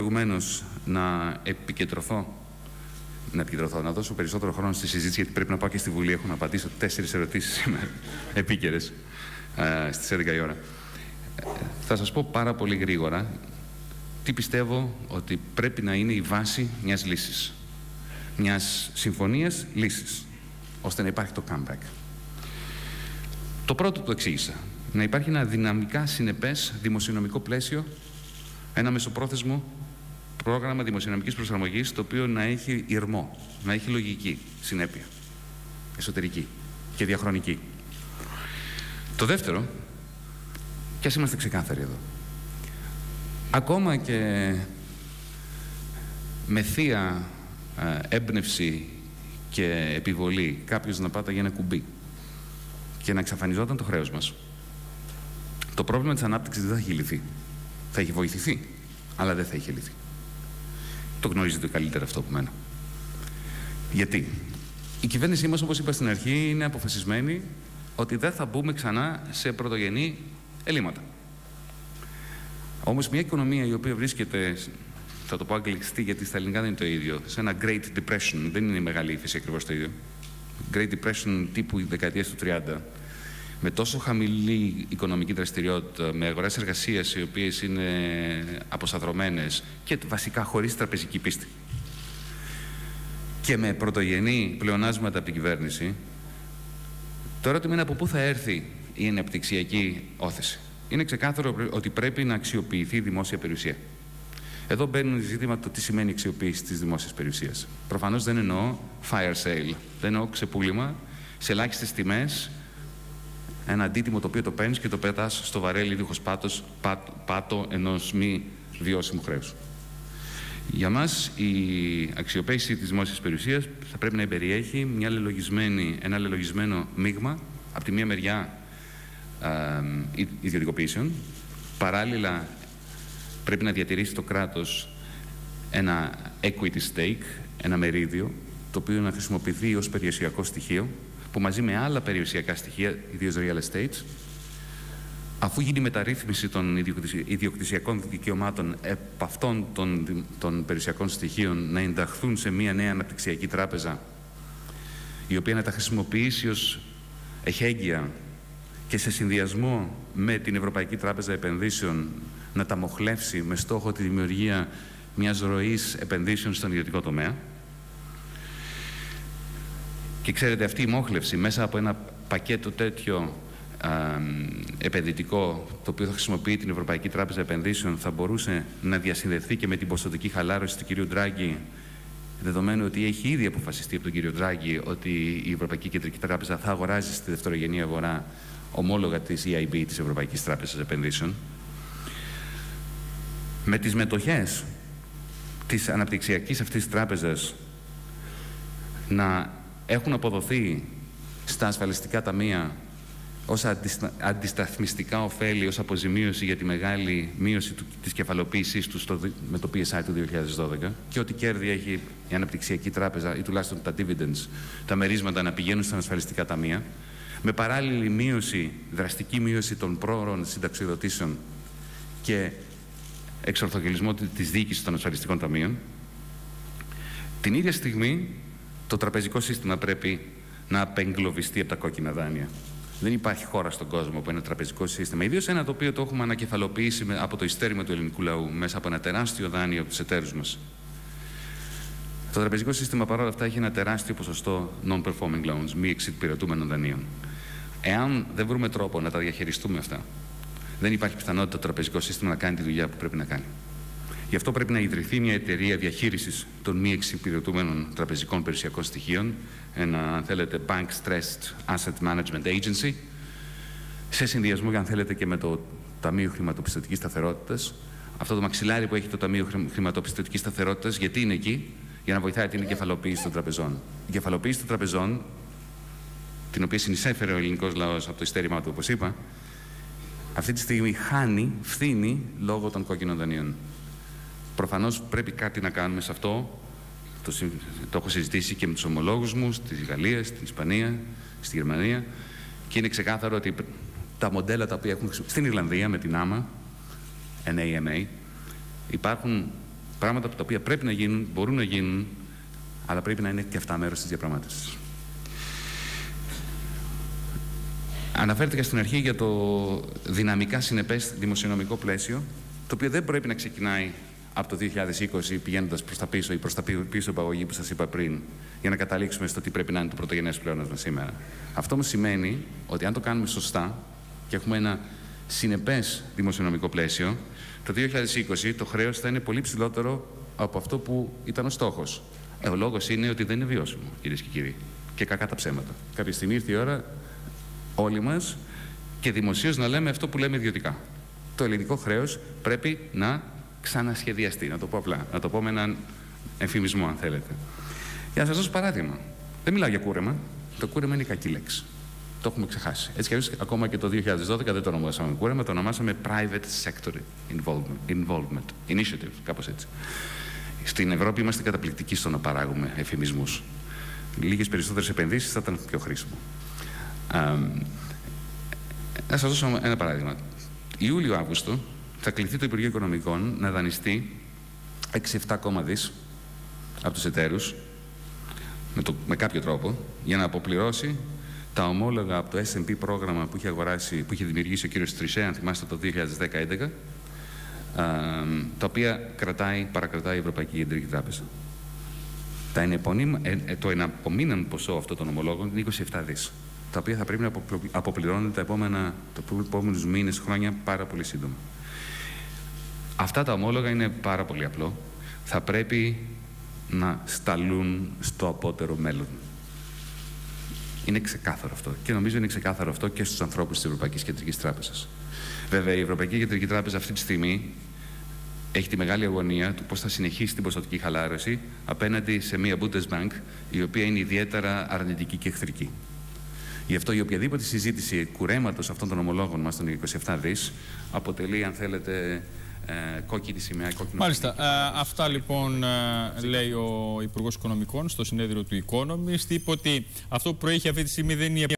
προηγουμένως να δώσω περισσότερο χρόνο στη συζήτηση, γιατί πρέπει να πάω και στη Βουλή. Έχω να απαντήσω 4 ερωτήσεις σήμερα, επίκαιρες, στις 11 η ώρα. Θα σας πω πάρα πολύ γρήγορα τι πιστεύω ότι πρέπει να είναι η βάση μιας λύσης. Μιας συμφωνίας λύσης, ώστε να υπάρχει το comeback. Το πρώτο το εξήγησα. Να υπάρχει ένα δυναμικά συνεπές δημοσιονομικό πλαίσιο, ένα μεσοπρόθεσμο πρόγραμμα δημοσιονομικής προσαρμογής, το οποίο να έχει ηρμό, να έχει λογική, συνέπεια, εσωτερική και διαχρονική. Το δεύτερο, και ας είμαστε ξεκάθαροι εδώ, ακόμα και με θεία έμπνευση και επιβολή κάποιος να πάταγε ένα κουμπί και να εξαφανιζόταν το χρέος μας, το πρόβλημα της ανάπτυξης δεν θα έχει λυθεί. Θα έχει βοηθηθεί, αλλά δεν θα έχει λυθεί. Το γνωρίζετε καλύτερα αυτό από μένα. Γιατί η κυβέρνησή μας, όπως είπα στην αρχή, είναι αποφασισμένη ότι δεν θα μπούμε ξανά σε πρωτογενή ελλείμματα. Όμως μια οικονομία η οποία βρίσκεται, θα το πω αγγλιστή γιατί στα ελληνικά δεν είναι το ίδιο, σε ένα Great Depression, δεν είναι η μεγάλη ύφεση ακριβώς το ίδιο, Great Depression τύπου δεκαετίας του 30, με τόσο χαμηλή οικονομική δραστηριότητα, με αγορές εργασίας οι οποίες είναι αποσαδρωμένες και βασικά χωρίς τραπεζική πίστη και με πρωτογενή πλεονάσματα από την κυβέρνηση, το ερώτημα είναι από πού θα έρθει η αναπτυξιακή όθηση. Είναι ξεκάθαρο ότι πρέπει να αξιοποιηθεί η δημόσια περιουσία. Εδώ μπαίνει το ζήτημα το τι σημαίνει αξιοποίηση της δημόσιας περιουσίας. Προφανώς δεν εννοώ fire sale, δεν εννοώ ξεπούλημα σε ελάχιστες τιμές, ένα αντίτιμο το οποίο το παίρνεις και το πετάς στο βαρέλι δίχως πάτο ενός μη βιώσιμου χρέους. Για μας η αξιοποίηση της δημόσιας περιουσίας θα πρέπει να περιέχει ένα λελογισμένο μείγμα, από τη μία μεριά ιδιωτικοποιήσεων, παράλληλα πρέπει να διατηρήσει το κράτος ένα equity stake, ένα μερίδιο, το οποίο να χρησιμοποιηθεί ως περιουσιακό στοιχείο, που μαζί με άλλα περιουσιακά στοιχεία, ιδίως real estates, αφού γίνει η μεταρρύθμιση των ιδιοκτησιακών δικαιωμάτων επ' αυτών των περιουσιακών στοιχείων, να ενταχθούν σε μια νέα αναπτυξιακή τράπεζα, η οποία να τα χρησιμοποιήσει ως εχέγγυα και σε συνδυασμό με την Ευρωπαϊκή Τράπεζα Επενδύσεων να τα μοχλεύσει με στόχο τη δημιουργία μιας ροής επενδύσεων στον ιδιωτικό τομέα. Και ξέρετε, αυτή η μόχλευση μέσα από ένα πακέτο τέτοιο επενδυτικό, το οποίο θα χρησιμοποιεί την Ευρωπαϊκή Τράπεζα Επενδύσεων, θα μπορούσε να διασυνδεθεί και με την ποσοτική χαλάρωση του κυρίου Ντράγκη, δεδομένου ότι έχει ήδη αποφασιστεί από τον κύριο Ντράγκη ότι η Ευρωπαϊκή Κεντρική Τράπεζα θα αγοράζει στη δευτερογενή αγορά ομόλογα της EIB, της Ευρωπαϊκής Τράπεζας Επενδύσεων. Με τις μετοχές της αναπτυξιακής αυτής τράπεζας να έχουν αποδοθεί στα ασφαλιστικά ταμεία ως αντισταθμιστικά ωφέλη, ως αποζημίωση για τη μεγάλη μείωση της κεφαλοποίησής τους με το PSI του 2012, και ό,τι κέρδη έχει η αναπτυξιακή τράπεζα ή τουλάχιστον τα dividends, τα μερίσματα, να πηγαίνουν στα ασφαλιστικά ταμεία, με παράλληλη μείωση, δραστική μείωση των πρόωρων συνταξιοδοτήσεων και εξορθογελισμό της διοίκησης των ασφαλιστικών ταμείων. Την ίδια στιγμή το τραπεζικό σύστημα πρέπει να απεγκλωβιστεί από τα κόκκινα δάνεια. Δεν υπάρχει χώρα στον κόσμο που ένα τραπεζικό σύστημα, ιδίως ένα το οποίο το έχουμε ανακεφαλοποιήσει από το ιστέρημα του ελληνικού λαού μέσα από ένα τεράστιο δάνειο από τους εταίρους μας. Το τραπεζικό σύστημα παρόλα αυτά έχει ένα τεράστιο ποσοστό non-performing loans, μη εξυπηρετούμενων δανείων. Εάν δεν βρούμε τρόπο να τα διαχειριστούμε αυτά, δεν υπάρχει πιθανότητα το τραπεζικό σύστημα να κάνει τη δουλειά που πρέπει να κάνει. Γι' αυτό πρέπει να ιδρυθεί μια εταιρεία διαχείρισης των μη εξυπηρετούμενων τραπεζικών περιουσιακών στοιχείων, ένα, αν θέλετε, Bank Stressed Asset Management Agency, σε συνδυασμό, αν θέλετε, και με το Ταμείο Χρηματοπιστωτικής Σταθερότητας. Αυτό το μαξιλάρι που έχει το Ταμείο Χρηματοπιστωτικής Σταθερότητας, γιατί είναι εκεί? Για να βοηθάει την κεφαλοποίηση των τραπεζών. Η κεφαλοποίηση των τραπεζών, την οποία συνεισέφερε ο ελληνικός λαός από το ιστέρημά του, όπως είπα, αυτή τη στιγμή φθήνει λόγω των κόκκινων δανείων. Προφανώς πρέπει κάτι να κάνουμε σε αυτό. Το έχω συζητήσει και με τους ομολόγους μου στη Γαλλία, στην Ισπανία, στη Γερμανία, και είναι ξεκάθαρο ότι τα μοντέλα τα οποία έχουν στην Ιρλανδία με την NAMA, υπάρχουν Πράγματα τα οποία πρέπει να γίνουν, μπορούν να γίνουν, αλλά πρέπει να είναι και αυτά μέρος της διαπραγμάτευσης. Αναφέρθηκα στην αρχή για το δυναμικά συνεπές δημοσιονομικό πλαίσιο, το οποίο δεν πρέπει να ξεκινάει από το 2020 πηγαίνοντας προς τα πίσω ή προς τα πίσω παγωγή που σας είπα πριν, για να καταλήξουμε στο τι πρέπει να είναι το πρωτογενές πλεόνασμα σήμερα. Αυτό όμως σημαίνει ότι αν το κάνουμε σωστά και έχουμε ένα συνεπές δημοσιονομικό πλαίσιο, το 2020 το χρέος θα είναι πολύ ψηλότερο από αυτό που ήταν ο στόχος. Ο λόγος είναι ότι δεν είναι βιώσιμο, κυρίες και κύριοι. Και κακά τα ψέματα. Κάποια στιγμή ήρθε η ώρα όλοι μας και δημοσίως να λέμε αυτό που λέμε ιδιωτικά. Το ελληνικό χρέος πρέπει να ξανασχεδιαστεί, να το πω απλά. Να το πω με έναν εμφημισμό, αν θέλετε. Για να σας δώσω παράδειγμα. Δεν μιλάω για κούρεμα. Το κούρεμα είναι η κακή λέξη. Το έχουμε ξεχάσει. Έτσι κι αλλιώς, ακόμα και το 2012 δεν το ονομάσαμε κούρεμα, το ονομάσαμε Private Sector Involvement Initiative, κάπως έτσι. Στην Ευρώπη είμαστε καταπληκτικοί στο να παράγουμε εφημισμούς. Λίγες περισσότερες επενδύσεις θα ήταν πιο χρήσιμο. Να σας δώσω ένα παράδειγμα. Ιούλιο-Αύγουστο θα κληθεί το Υπουργείο Οικονομικών να δανειστεί 6-7 δις από τους εταίρους με κάποιο τρόπο για να αποπληρώσει τα ομόλογα από το S&P πρόγραμμα που είχε δημιουργήσει ο κύριος Τρισέ, αν θυμάστε, το 2010-2011, τα οποία παρακρατάει η Ευρωπαϊκή Κεντρική Τράπεζα. Το εναπομείναν ποσό αυτών των ομολόγων είναι 27 δις, τα οποία θα πρέπει να αποπληρώνονται τα επόμενους μήνες, χρόνια, πάρα πολύ σύντομα. Αυτά τα ομόλογα είναι πάρα πολύ απλό. Θα πρέπει να σταλούν στο απότερο μέλλον. Είναι ξεκάθαρο αυτό. Και νομίζω είναι ξεκάθαρο αυτό και στους ανθρώπους της Ευρωπαϊκής Κεντρικής Τράπεζας. Βέβαια, η Ευρωπαϊκή Κεντρική Τράπεζα αυτή τη στιγμή έχει τη μεγάλη αγωνία του πώς θα συνεχίσει την ποσοτική χαλάρωση απέναντι σε μια Bundesbank η οποία είναι ιδιαίτερα αρνητική και εχθρική. Γι' αυτό η οποιαδήποτε συζήτηση κουρέματος αυτών των ομολόγων μας των 27 δις αποτελεί, αν θέλετε, κόκκινη σημαία. Μάλιστα. Αυτά λοιπόν λέει ο Υπουργός Οικονομικών στο συνέδριο του Economist. Είπε ότι αυτό που προέχει αυτή τη στιγμή δεν είναι